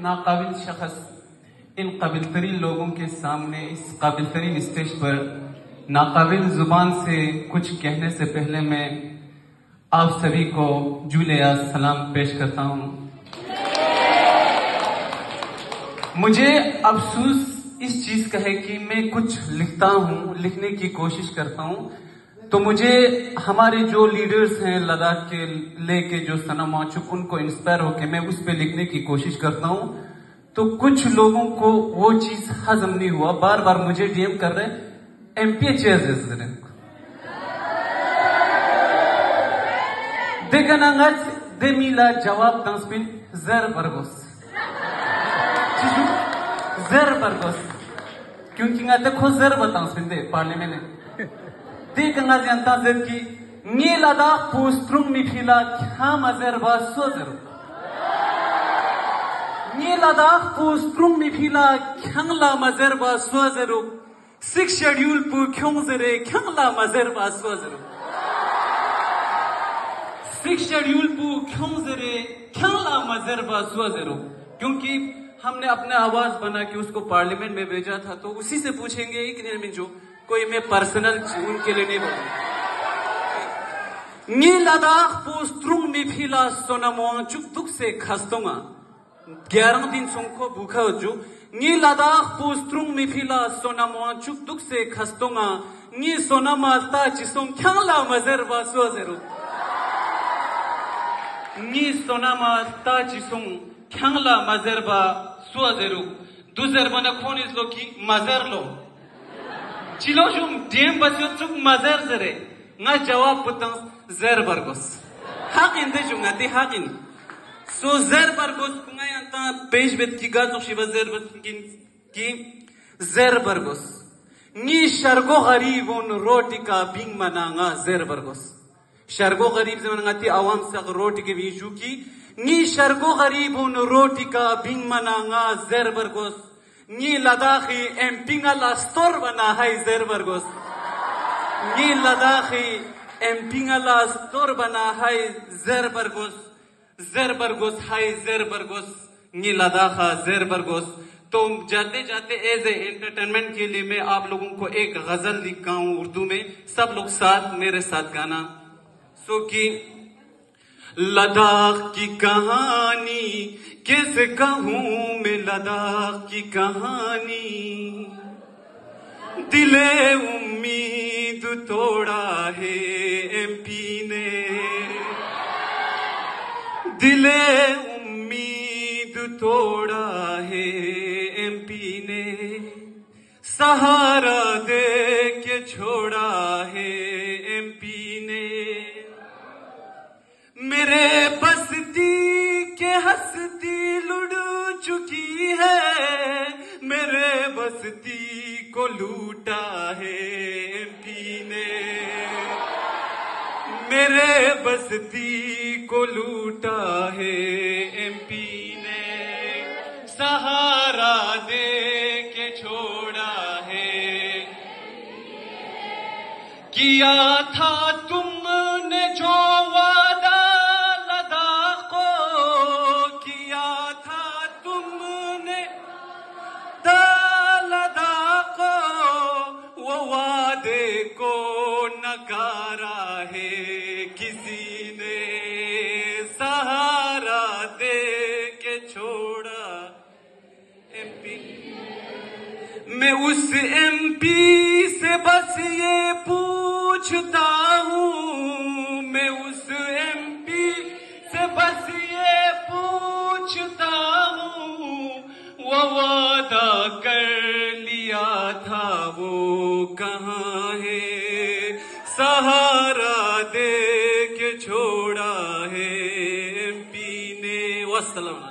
नाकाबिल शख्स इन काबिल तरीन लोगों के सामने इस काबिल तरीन स्टेज पर नाकाबिल जुबान से कुछ कहने से पहले मैं आप सभी को जुलिया सलाम पेश करता हूं। मुझे अफसोस इस चीज का है कि मैं कुछ लिखता हूं, लिखने की कोशिश करता हूं, तो मुझे हमारे जो लीडर्स हैं लद्दाख के लेके जो सनम वाचुक, उनको इंस्पायर होके मैं उस पर लिखने की कोशिश करता हूं। तो कुछ लोगों को वो चीज हजम नहीं हुआ, बार बार मुझे डीएम कर रहे एमपी चेयर देगनांगज देमिला जवाब तंसपिन जर बरगोस जर बरगोस क्योंकि ngate खो जर बतांसपिन दे पार्लियामेंट देगना जनता जर की नी लद्दाख पोस्ट्रुंग मिफिला क्या मजर बा सोजर नी लद्दाख पोस्ट्रुंग मिफिला ख्यांगला मजर बा सोजर 6 शेड्यूल पु क्यों जरे ख्यांगला मजर बा सोजर 6 शेड्यूल पु क्यों जरे ख्यांगला मजर बा सोजर। क्योंकि हमने अपने आवाज बना के उसको पार्लियामेंट में भेजा था, तो उसी से पूछेंगे एक दिन में जो कोई मैं पर्सनल उनके लिए नहीं बोलूं। नी लद्दाख पोस्ट्रुंग मिफिला सोनामोंग चुक दुख से खस्तोंगा 11 दिन सुनको भूखा हो जो नी लद्दाख पोस्ट्रुंग मिफिला सोनामोंग चुक दुख से खस्तोंगा नी सोनामाता जिसों ख्यांगला मजर बा सोजरो नी सोनामाता जिसों ख्यांगला मजर बा सोजरो दुजर बना खोन इस लो की मजर लो चिलो जुम डीएम बच्चों चुक मजर जरे ना जवाब पुतंग जर बरगोस हाकिन दे जुंगा दे हाकिन सो जर बरगोस कुंगाय अंता पेश बेत की गाजो शिवा जर बरगिन की जर बरगोस नी शर्गो गरीबों रोटी का बिंग मनांगा जर बरगोस शर्गो गरीब से मनांगाती आवाम सक रोटी के बीचू की नी शर्गो गरीबों रोटी का बिंग मनांगा जर बरगोस नी लद्दाखी एमपिंगला स्टोर बना है जर बरगोस नी लद्दाखी एमपिंगला स्टोर बना है जर बरगोस है जर बरगोस नी लद्दाखा जर बरगोस। तो जाते जाते एज ए एंटरटेनमेंट के लिए मैं आप लोगों को एक गजल लिखा हूं उर्दू में, सब लोग साथ मेरे साथ गाना। सो कि लद्दाख की कहानी कैसे कहूं मैं लद्दाख की कहानी, दिले उम्मीद तोड़ा है एमपी ने, दिले उम्मीद तोड़ा है एमपी ने, सहारा दे के छोड़ा है एमपी ने, मेरे बस्ती के हस्ती लुट चुकी है, मेरे बस्ती को लूटा है एमपी ने, मेरे बस्ती को लूटा है एमपी ने, सहारा दे के छोड़ा है, किया था तुमने जो वादा लद्दाख को, किया था तुमने लद्दाख को, वो वादे को नकारा है किसी ने, सहारा दे के छोड़ा एमपी। मैं उस एमपी से बस ये पूछता हूँ, मैं उस एमपी से बस ये पूछता हूँ, वो वादा कर लिया था वो कहाँ है, सहारा दे के छोड़ा है एमपी ने। वस्सलाम।